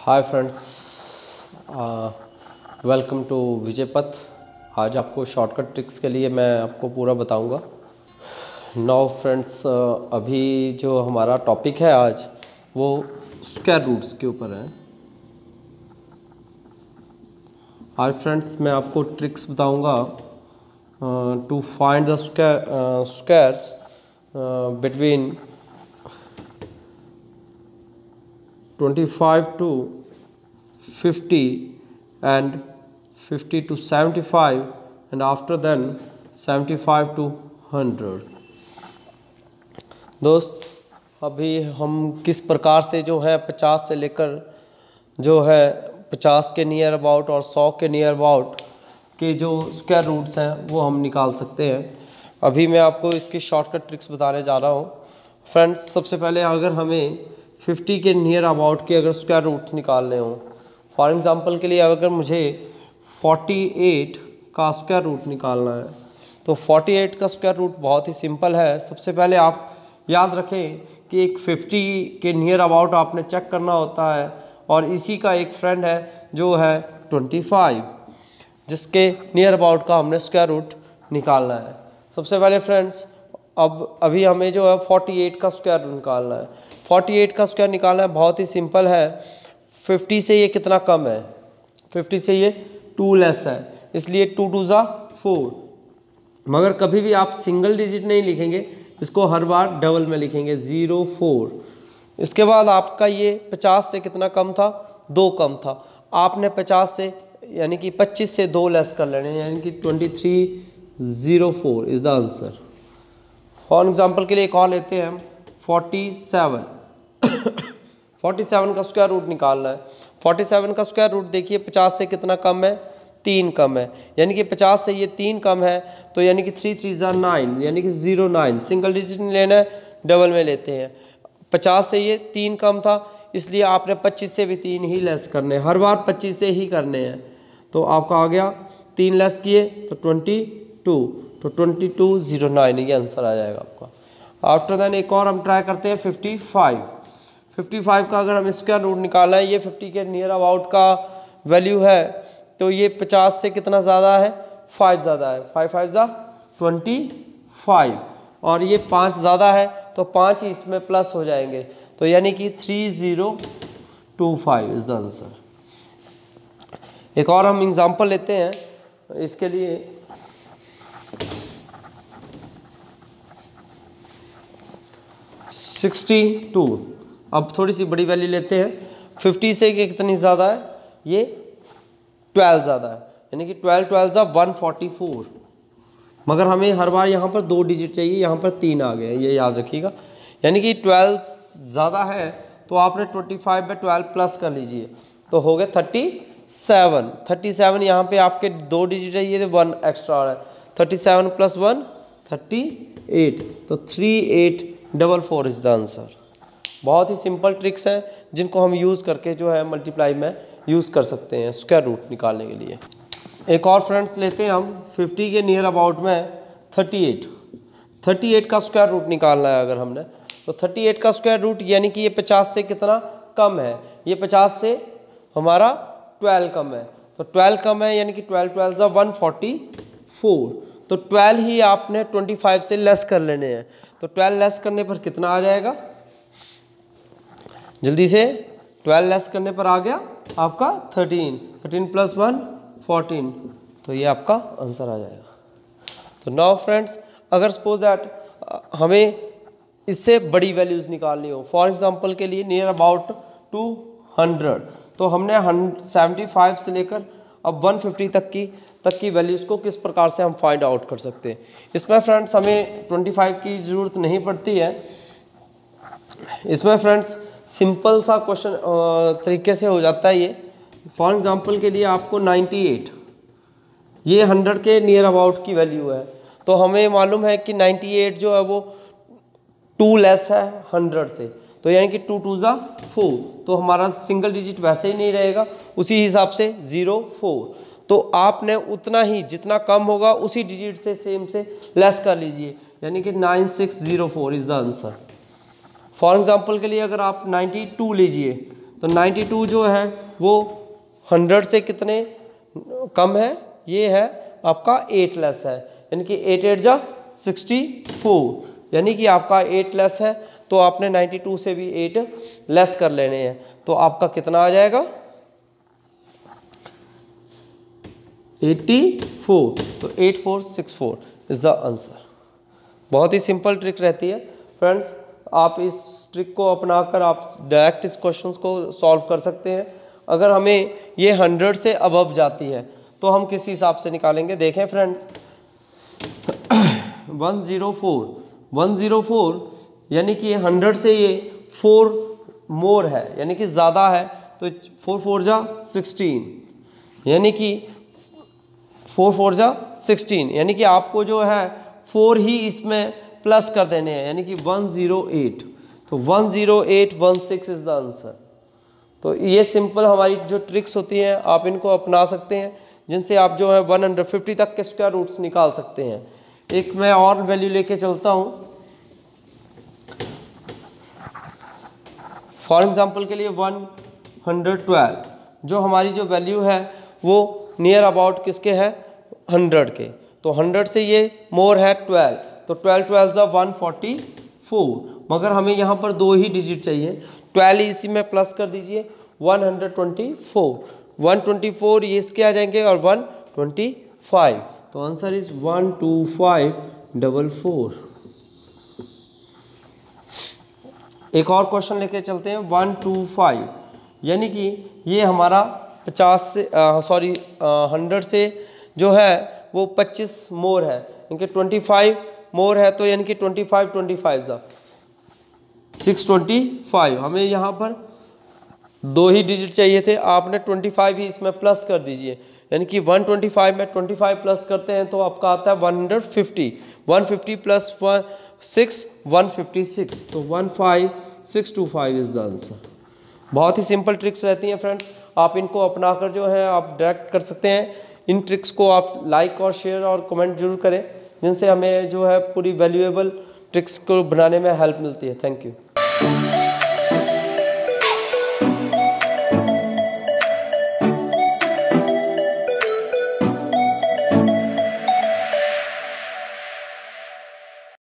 Hi friends, welcome to Vijay Path. आज आपको shortcut tricks के लिए मैं आपको पूरा बताऊंगा। नाउ फ्रेंड्स, अभी जो हमारा टॉपिक है आज वो स्क्वायर रूट्स के ऊपर है। आज फ्रेंड्स मैं आपको ट्रिक्स बताऊंगा to find the squares between 25 to 50 and 50 to 75 and after then 75 to 100। दोस्त, अभी हम किस प्रकार से जो है 50 से लेकर जो है 50 के नियर अबाउट और 100 के नियर अबाउट के जो स्क्वायर रूट्स हैं वो हम निकाल सकते हैं। अभी मैं आपको इसकी शॉर्टकट ट्रिक्स बताने जा रहा हूँ। फ्रेंड्स, सबसे पहले अगर हमें 50 के नियर अबाउट के अगर स्क्वायर रूट्स निकालने हों, फॉर एग्जांपल के लिए अगर मुझे 48 का स्क्वायर रूट निकालना है तो 48 का स्क्वायर रूट बहुत ही सिंपल है। सबसे पहले आप याद रखें कि एक 50 के नियर अबाउट आपने चेक करना होता है और इसी का एक फ्रेंड है जो है 25, जिसके नियर अबाउट का हमने स्क्वायर रूट निकालना है। सबसे पहले फ्रेंड्स अभी हमें जो है 48 का स्क्वायर रूट निकालना है। 48 का स्क्वायर निकालना है, बहुत ही सिंपल है। 50 से ये कितना कम है? 50 से ये 2 लेस है, इसलिए 2 2 ज़ा 4। मगर कभी भी आप सिंगल डिजिट नहीं लिखेंगे, इसको हर बार डबल में लिखेंगे 0 4। इसके बाद आपका ये 50 से कितना कम था? 2 कम था। आपने 50 से यानी कि 25 से 2 लेस कर लेने, यानी कि 2304 is the answer. For example के लिए एक और लेते हैं हम 47। 47 का स्क्वायर रूट निकालना है। 47 का स्क्वायर रूट देखिए 50 से कितना कम है? 3 कम है, यानी कि 50 से ये 3 कम है, तो यानी कि 3 3 ज़ा 9, यानी कि 09। सिंगल डिजिट नहीं लेना है, डबल में लेते हैं। 50 से ये 3 कम था, इसलिए आपने 25 से भी 3 ही लेस करने हैं, हर बार 25 से ही करने हैं। तो आपका आ गया 3 लेस किए तो 22, तो 2209 ये आंसर आ जाएगा आपका। आफ्टर देन एक और हम ट्राई करते हैं 55। 55 का अगर हम स्क्वायर रूट निकालना है, ये 50 के नियर अबाउट का वैल्यू है, तो ये 50 से कितना ज़्यादा है? 5 ज़्यादा है। 5 5 ज़ा 25 और ये 5 ज़्यादा है, तो 5 ही इसमें प्लस हो जाएंगे, तो यानी कि 3025 इज़ द आंसर। एक और हम एग्जांपल लेते हैं इसके लिए। 62। अब थोड़ी सी बड़ी वैल्यू लेते हैं। 50 से कितनी ज़्यादा है? ये 12 ज़्यादा है, यानी कि 12 12 ज़ा 144। मगर हमें हर बार यहाँ पर 2 डिजिट चाहिए, यहाँ पर 3 आ गए, ये याद रखिएगा। यानी कि 12 ज़्यादा है तो आपने 25 में 12 प्लस कर लीजिए, तो हो गए 37। 37 यहाँ पे आपके 2 डिजिट है, ये 1 एक्स्ट्रा आ रहा है। 37 + 1 38, तो 3844 इज़ द आंसर। बहुत ही सिंपल ट्रिक्स हैं जिनको हम यूज़ करके जो है मल्टीप्लाई में यूज़ कर सकते हैं स्क्वायर रूट निकालने के लिए। एक और फ्रेंड्स लेते हैं हम 50 के नियर अबाउट में 38। 38 का स्क्वायर रूट निकालना है अगर हमने, तो 38 का स्क्वायर रूट यानी कि ये 50 से कितना कम है? ये 50 से हमारा 12 कम है, तो 12 कम है, यानी कि 12 12 ज़ा 144, तो 12 ही आपने 25 से लेस कर लेने हैं। तो 12 लेस करने पर कितना आ जाएगा? जल्दी से 12 लेस करने पर आ गया आपका 13 + 1 14, तो ये आपका आंसर आ जाएगा। तो नाउ फ्रेंड्स, अगर सपोज दैट हमें इससे बड़ी वैल्यूज़ निकालनी हो, फॉर एग्जांपल के लिए नियर अबाउट 200, तो हमने 75 से लेकर अब 150 तक की वैल्यूज़ को किस प्रकार से हम फाइंड आउट कर सकते हैं। इसमें फ्रेंड्स हमें 25 की ज़रूरत नहीं पड़ती है। इसमें फ्रेंड्स सिंपल सा क्वेश्चन तरीके से हो जाता है ये। फॉर एग्जांपल के लिए आपको 98, ये 100 के नियर अबाउट की वैल्यू है, तो हमें मालूम है कि 98 जो है वो 2 लेस है 100 से, तो यानी कि 2 2 ज़ा 4, तो हमारा सिंगल डिजिट वैसे ही नहीं रहेगा, उसी हिसाब से 0 4, तो आपने उतना ही जितना कम होगा उसी डिजिट से सेम से लेस कर लीजिए, यानी कि 9604 is the answer. For example के लिए अगर आप 92 लीजिए तो 92 जो है वो 100 से कितने कम है, ये है आपका 8 लेस है, यानी कि 8 8 जा 64, यानी कि आपका 8 लेस है, तो आपने 92 से भी 8 लेस कर लेने हैं, तो आपका कितना आ जाएगा 84, तो 8464 इज द आंसर। बहुत ही सिंपल ट्रिक रहती है फ्रेंड्स, आप इस ट्रिक को अपनाकर आप डायरेक्ट इस क्वेश्चंस को सॉल्व कर सकते हैं। अगर हमें ये 100 से अबव जाती है तो हम किस हिसाब से निकालेंगे, देखें फ्रेंड्स 104 यानी कि 100 से ये 4 मोर है, यानी कि ज़्यादा है, तो 4 4 जा 16, यानी कि 4 4 जा 16, यानी कि आपको जो है 4 ही इसमें प्लस कर देने हैं, यानी कि 108, तो 10816 इज द आंसर। तो ये सिंपल हमारी जो ट्रिक्स होती हैं आप इनको अपना सकते हैं, जिनसे आप जो है 150 तक के स्क्वायर रूट्स निकाल सकते हैं। एक मैं और वैल्यू लेके चलता हूँ, फॉर एग्जांपल के लिए 112, जो हमारी जो वैल्यू है वो नियर अबाउट किसके है 100 के, तो 100 से ये मोर है 12, तो 12 12 द 144, मगर हमें यहाँ पर 2 ही डिजिट चाहिए, 12 इसी में प्लस कर दीजिए 124 ये इसके आ जाएंगे और 125, तो आंसर इज 12544। एक और क्वेश्चन लेके चलते हैं 125, यानी कि ये हमारा 50 से 100 से जो है वो 25 मोर है, इनके 25 मोर है, तो यानी कि 25 625, हमें यहाँ पर 2 ही डिजिट चाहिए थे, आपने 25 ही इसमें प्लस कर दीजिए, यानी कि 125 में 25 प्लस करते हैं तो आपका आता है 150 प्लस 6 156, तो 15625 इज द आंसर। बहुत ही सिंपल ट्रिक्स रहती हैं फ्रेंड्स, आप इनको अपनाकर जो है आप डायरेक्ट कर सकते हैं। इन ट्रिक्स को आप लाइक और शेयर और कमेंट जरूर करें, जिनसे हमें जो है पूरी वैल्यूएबल ट्रिक्स को बनाने में हेल्प मिलती है। Thank you.